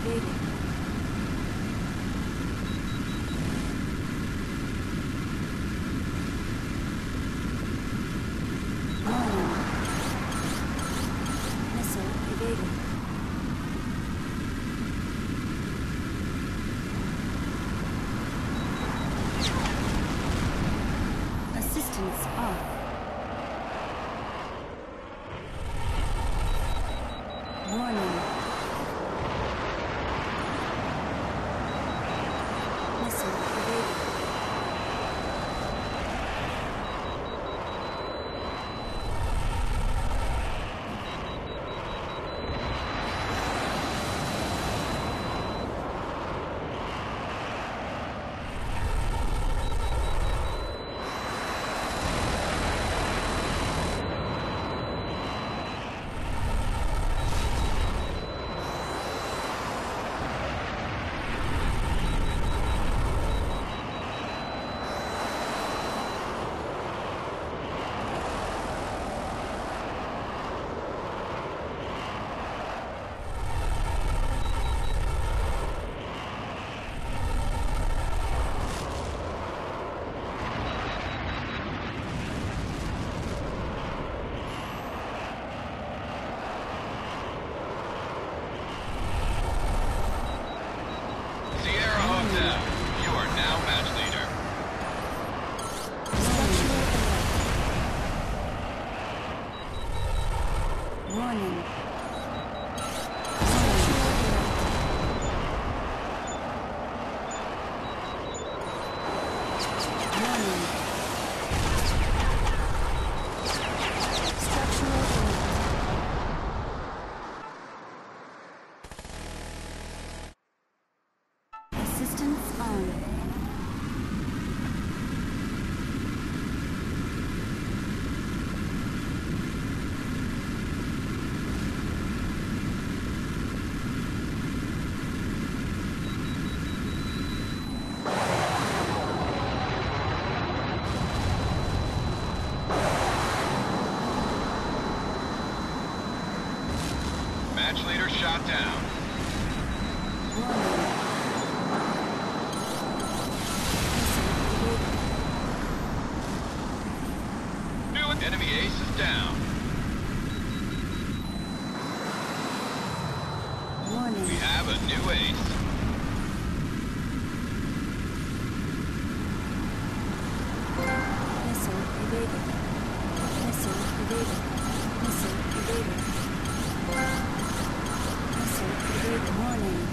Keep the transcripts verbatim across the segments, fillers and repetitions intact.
evaded. Warning. Missile evaded. Assistance off. Warning. Missile evaded. Warning. Warning. Structural alert. Assistance on. Match leader shot down. New enemy ace is down. Warning. We have a new ace. Missile evaded. Missile evaded. Missile evaded. Missile evaded. Warning.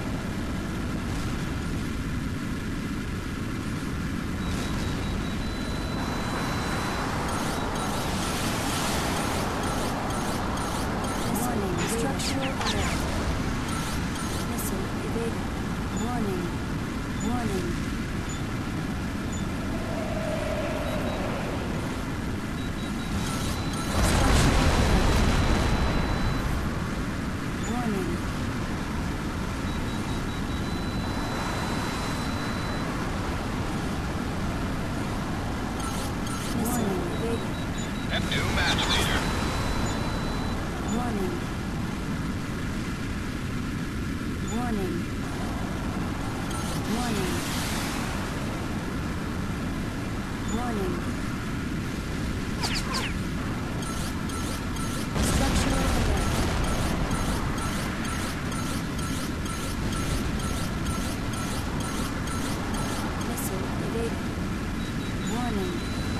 Warning. Structural alert. Missile evaded. Warning. Warning. Warning. Missile evaded. And new match leader. Warning. Warning. Warning. Warning. Structural alert. Missile evaded. Warning.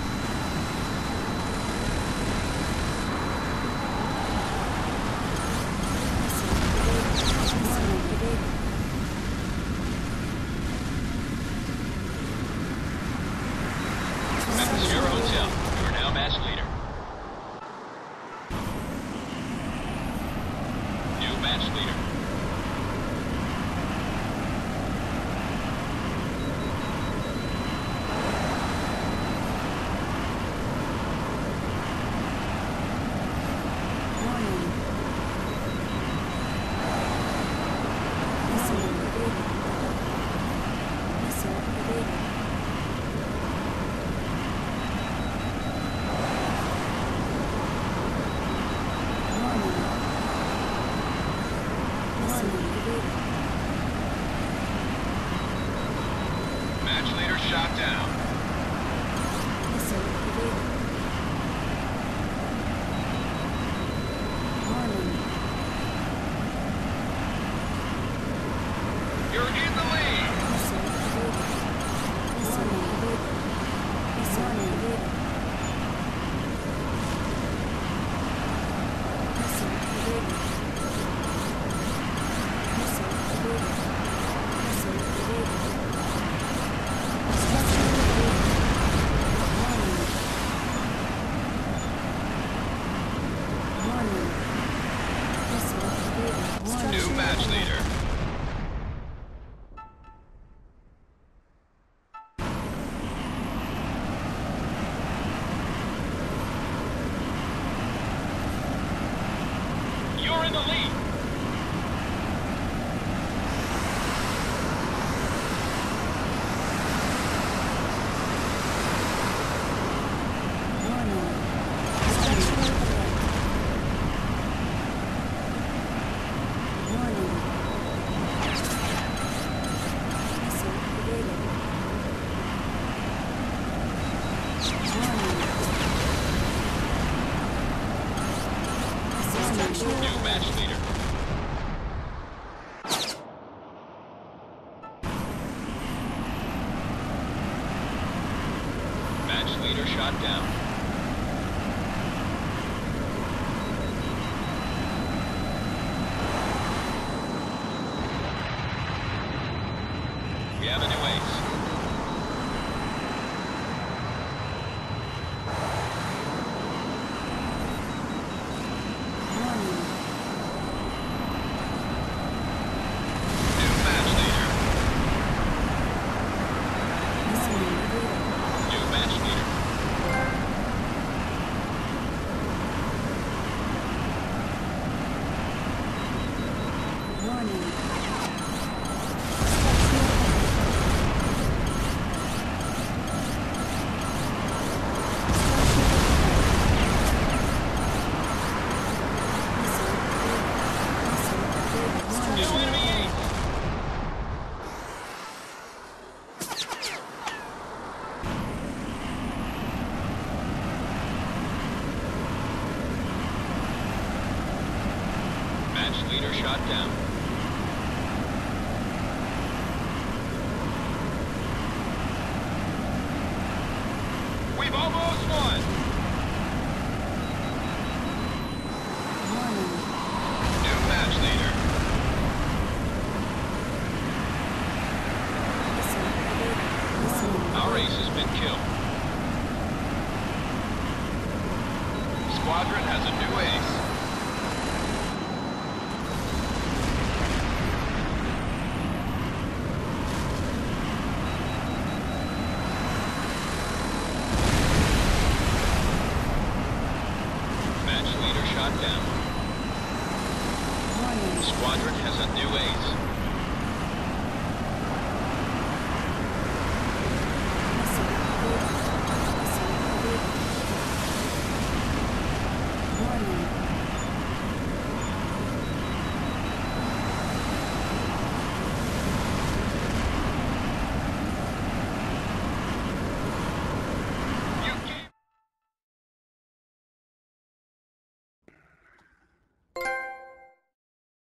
Missile evaded. Warning evaded. This is your hotel. You are now match leader. New match leader. Warning. Missile evaded. Missile evaded. Warning. Missile evaded. shot down. Missile evaded. Warning. You're in the lead. Missile evaded. Missile evaded. Missile evaded. Missile evaded. Missile evaded. Missile evaded. Structure evaded. Warning. Warning. Missile evaded. Warning. New match leader. You're in the lead. Warning. Structural alert. Warning. Missile evaded. Warning. Structural New alert. match leader. Match leader shot down. We have a new ace. Warning. New match leader. Missile evaded. New match leader. Warning. New enemy ace. Match leader shot down. We've almost won. Warning. New match leader. Missile evaded. Missile Our evaded. ace has been killed. Squadron has a new ace. Match leader shot down. Warning. Squadron has a new ace.